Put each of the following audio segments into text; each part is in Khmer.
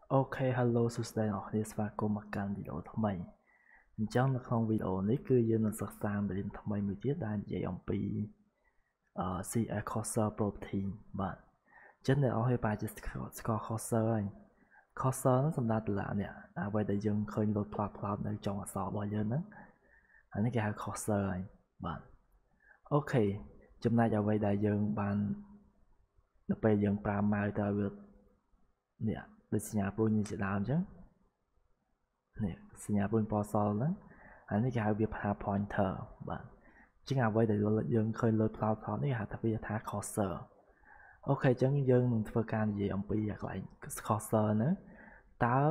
Ok, hello សួស្តីអ្នកនរស្វាគមន៍មកកាន់វីដេអូថ្មីអញ្ចឹងនៅក្នុងវីដេអូនេះគឺយើងនឹងសិក្សាមេរៀនថ្មីមួយទៀតដែលនិយាយអំពីCS Cursor Property បាទអញ្ចឹងអ្នកនរប្រហែលជាស្គាល់ Cursor ហើយ Cursor ហ្នឹងសំដៅទៅលើនេះអ្វីដែលយើងឃើញលោតផ្លាតនៅចុងអក្សររបស់យើងហ្នឹងអានេះគេហៅ Cursor ហើយបាទអូខេចំណែកអ្វីដែលយើងបានដល់ពេលយើងប្រើម៉ៅទៅឲ្យវានេះដូចសញ្ញាព្រួយនេះជាដើមអញ្ចឹងនេះសញ្ញាព្រួយពណ៌សហ្នឹងអានេះគេហៅវាថា pointer បាទជាងអ្វីដែលយើងឃើញលើផ្លោតនេះគេហៅថាវាថា cursor អូខេអញ្ចឹងយើងនឹងធ្វើការនិយាយអំពីកន្លែង cursor ហ្នឹងតើ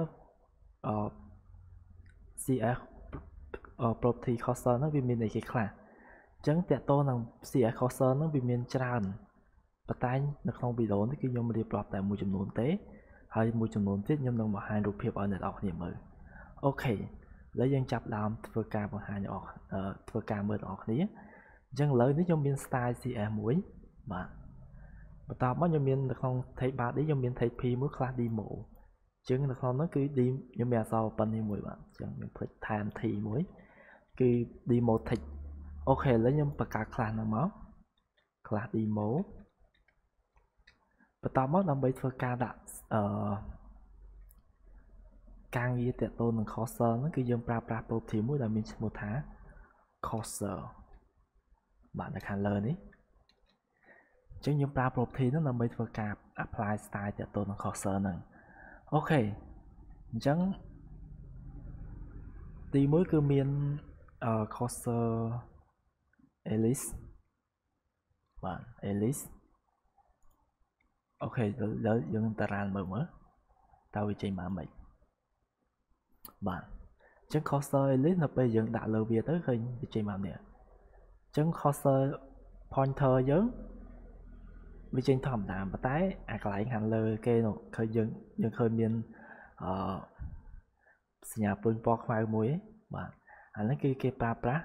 CS property cursor ហ្នឹងវាមានអីគេខ្លះអញ្ចឹងតើតើនឹង CS cursor ហ្នឹងវាមានច្រើនប៉ុន្តែនៅក្នុងវីដេអូនេះគឺខ្ញុំរៀបរាប់តែមួយចំនួនទេហើយមួយចំនួនទៀតខ្ញុំនឹងបង្ហាញរូបភាពឲ្យអ្នកនរគ្នាមើលអូខេឥឡូវយើងចាប់ដើមធ្វើការបង្ហាញធ្វើការមើលអ្នកនរគ្នាអញ្ចឹងឥឡូវនេះខ្ញុំមាន style CS មួយបាទបន្តមកខ្ញុំមាននៅក្នុង take bar នេះខ្ញុំមាន take p មួយ class demo អញ្ចឹងនៅក្នុងនោះគឺ d ខ្ញុំមានអក្សរប៉ុណ្នេះមួយបាទអញ្ចឹងខ្ញុំភ្លេចថែម t មួយគឺ demo text អូខេឥឡូវខ្ញុំបង្កើត class ហ្នឹងមក class demo បន្តមកដើម្បីធ្វើការដាក់ការងារទាក់ទងនឹង cursor ហ្នឹងគឺយើងប្រើប្រាស់ property មួយដែលមានឈ្មោះថា cursor បាទនៅខាងលើនេះអញ្ចឹងយើងប្រើ property ហ្នឹងដើម្បីធ្វើការ apply style ទាក់ទងនឹង cursor ហ្នឹងអូខេអញ្ចឹងទី1គឺមានcursor ellipse បាទ ellipse អូខេឥឡូវយើងតារានមើលតើវាចេញមកម៉េចបាទអញ្ចឹង cursor ellipse នៅពេលយើងដាក់លើវាទៅឃើញវាចេញមកនេះអញ្ចឹង cursor pointer យើងវាចេញធម្មតាប៉ុន្តែអាកន្លែងខាងលើគេនោះឃើញយើងឃើញមានសញ្ញាព្រួយពណ៌ខ្មៅមួយបាទអានេះគឺគេប្រើប្រាស់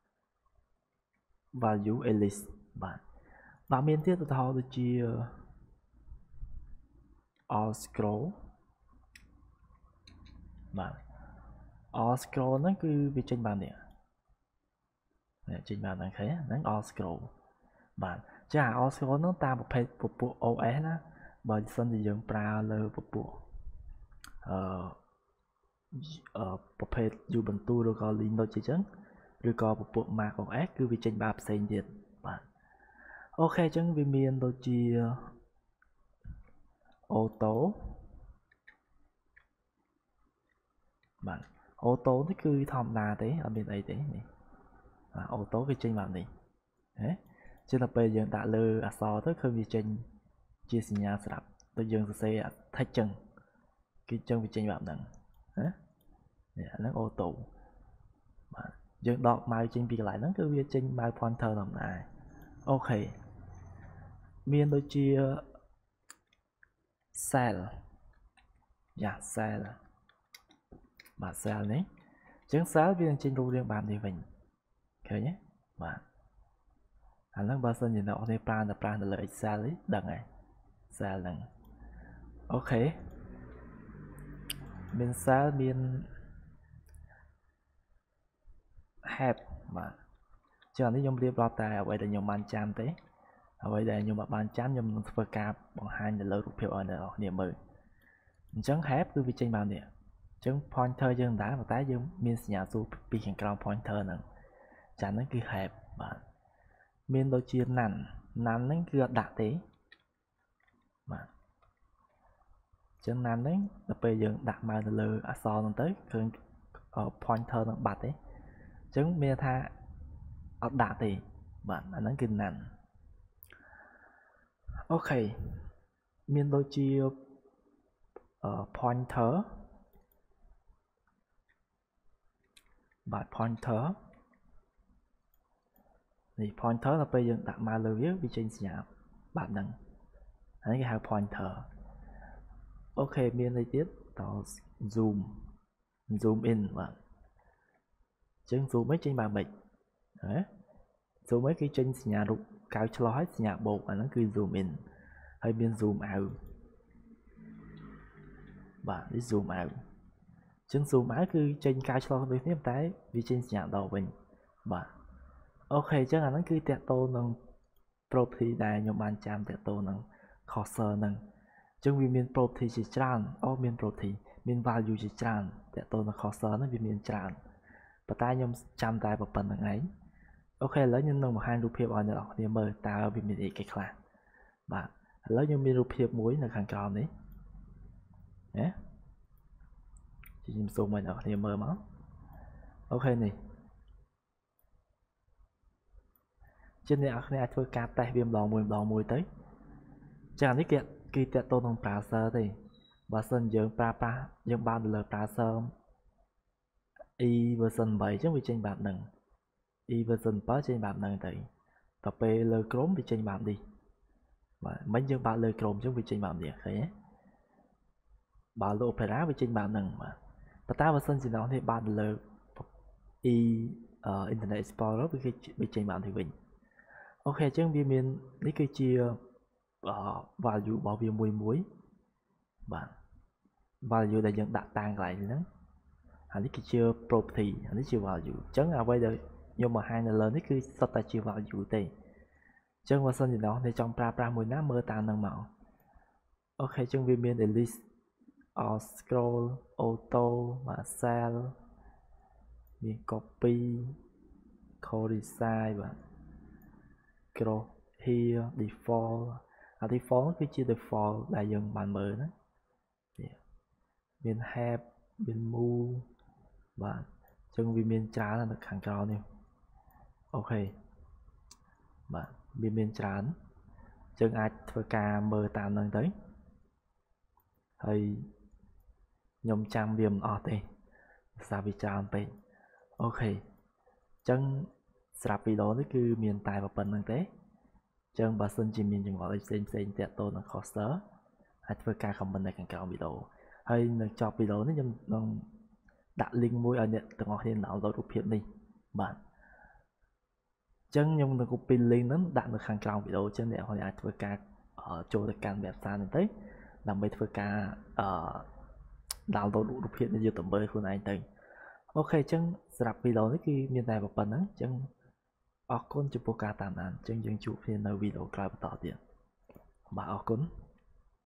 value ellipse បាទមានទៀតឧទាហរណ៍ដូចជា all scroll បាទ all scroll ហ្នឹងគឺវាចេញបាននេះចេញបានហ្នឹងឃើញហ្នឹង all scroll បាទចា all scroll ហ្នឹងតាមប្រភេទពពួក OS ណាបើសិនជាយើងប្រើលើពពួកប្រភេទ Ubuntu ឬក៏ Linux អញ្ចឹងឬក៏ពពួក Mac OS គឺវាចេញបែបផ្សេងទៀតបាទអូខេអញ្ចឹងវាមានដូចជា auto បាទ auto នេះគឺធម្មតាទេអត់មានអីទេនេះបាទ auto វាចេញបែបនេះហ៎ជាដល់ពេលយើងដាក់លើអក្សរទៅឃើញវាចេញជាសញ្ញាស្រាប់ដូចយើងសរសេរ text ចឹងគឺចឹងវាចេញបែបហ្នឹងណានេះអាហ្នឹង auto បាទយើងដកម៉ៅចេញពីកន្លែងហ្នឹងគឺវាចេញម៉ៅ pointer ធម្មតាអូខេមានដូចជា cell យ៉ា cell បាទ cell នេះអញ្ចឹង cell វានឹងចេញរូបរាងបែបនេះវិញឃើញទេបាទអាហ្នឹងបើសិនជាអ្នកនរប្រើនៅលើ Excel នេះដឹងហើយ cell ហ្នឹងអូខេមាន cell មាន head បាទចឹងនេះខ្ញុំរៀបរាប់តែអ្វីដែលខ្ញុំបានចាំទេអ្វីដែលខ្ញុំបានចាំខ្ញុំនឹងធ្វើការបង្ហាញនៅលើរូបភាពឲ្យអ្នកនរគ្នាមើលអញ្ចឹង head គឺវាចេញមកនេះអញ្ចឹង pointer យើងដែរប៉ុន្តែយើងមានសញ្ញាសួរពីខាងក្រោម pointer ហ្នឹងចាហ្នឹងគឺ head បាទមានដូចជា none ហ្នឹងគឺអត់ដាក់ទេបាទអញ្ចឹង none ហ្នឹងដល់ពេលយើងដាក់ម៉ៅទៅលើអក្សរហ្នឹងទៅឃើញ pointer ហ្នឹងបាត់ទេអញ្ចឹងមានថាអត់ដាក់ទេបាទអាហ្នឹងគឺ none អូខេមានដូចជា pointer បាទ pointer នេះ pointer ដល់ពេលយើងដាក់ម៉ៅលើវាចេញសញ្ញាបែបហ្នឹងអានេះគេហៅ pointer អូខេមានអីទៀតត zoom in បាទអញ្ចឹង zoom នេះចេញបែបម៉េចហ៎ zoom នេះគឺចេញសញ្ញារូបកៅឆ្លោះហើយសញ្ញាបូកអាហ្នឹងគឺ zoom in ហើយមាន zoom out បាទនេះ zoom out ចឹង zoom out គឺចេញការឆ្លងដូចនេះតែវាចេញសញ្ញាដល់វិញបាទអូខេចឹងអាហ្នឹងគឺតាក់ទងនឹង property ដែលខ្ញុំបានចាំតាក់ទងនឹង cursor ហ្នឹងចឹងវាមាន property ជាច្រើនមាន property មាន value ជាច្រើនតាក់ទងនឹង cursor ហ្នឹងវាមានច្រើនប៉ុន្តែខ្ញុំចាំតែប៉ុណ្្នឹងឯងអូខេឥឡូវខ្ញុំនឹងបង្ហាញរូបភាពឲ្យអ្នកនរគ្នាមើលតើវាមានអីគេខ្លះបាទឥឡូវខ្ញុំមានរូបភាពមួយនៅខាងក្រោមនេះណាខ្ញុំសូមឲ្យអ្នកនរគ្នាមើលមកអូខេនេះជាអ្នកនរគ្នាអាចធ្វើការតេស្តវាម្ដងមួយទៅចឹងអានេះគឺតាក់ទងនឹង browser ទេបើសិនយើងប្រើប្រាស់យើងបានទៅលើ browser e version 8ចឹងវាចេញបែបហ្នឹង e version 7ចេញបែបហ្នឹងទៅដល់ពេលលើ Chrome វាចេញបែបនេះបាទមិញយើងបើកលើ Chrome ចឹងវាចេញបែបនេះឃើញទេបើលើ Opera វាចេញបែបហ្នឹងបាទប៉ុន្តែបើសិនជាអ្នកនេះបើកលើ e Internet Explorer វាចេញបែបនេះវិញអូខេចឹងវាមាននេះគឺជា value របស់វាមួយបាទ value ដែលយើងដាក់តាំងកន្លែងហ្នឹងអានេះគឺជា property អានេះជា value អញ្ចឹងអ្វីដែលខ្ញុំបង្ហាញនៅលើនេះគឺសុទ្ធតែជា value ទេអញ្ចឹងបើសិនជាអ្នកចង់ប្រើប្រាស់មួយណាមើលតាមហ្នឹងមកអូខេអញ្ចឹងវាមាន list scroll auto cell មាន copy co-design បាទ cross here default default គឺជា default ដែលយើងបានមើលណាមាន have មាន move បាទអញ្ចឹងវាមានច្រើននៅខាងក្រោមនេះអូខេបាទវាមានច្រើនអញ្ចឹងអាចធ្វើការមើលតាមហ្នឹងទៅហើយខ្ញុំចាំវាមិនអស់ទេភាសាវាច្រើនពេកអូខេអញ្ចឹងស្រាប់វីដេអូនេះគឺមានតែប៉ុណ្្នឹងទេអញ្ចឹងបើសិនជាមានចង្អុលអីផ្សេងតាក់ទងនឹង cursor អាចធ្វើការ comment នៅខាងក្រោមវីដេអូហើយនៅចប់វីដេអូនេះខ្ញុំនឹងដាក់ link មួយឲ្យអ្នកទាំងអស់គ្នា download រូបភាពនេះបាទអញ្ចឹងខ្ញុំនឹង copy link ហ្នឹងដាក់នៅខាងក្រោមវីដេអូអញ្ចឹងអ្នកអាចធ្វើការចូលទៅកាន់ website ហ្នឹងទៅដើម្បីធ្វើការdownload រូបភាពនេះយកទៅមើលខ្លួនឯងទៅអូខេអញ្ចឹងសម្រាប់វីដេអូនេះគឺមានតែប៉ុណ្្នឹងអញ្ចឹងអរគុណចំពោះការតាមដានអញ្ចឹងយើងជួបគ្នានៅវីដេអូក្រោយបន្តទៀតបាទអរគុណ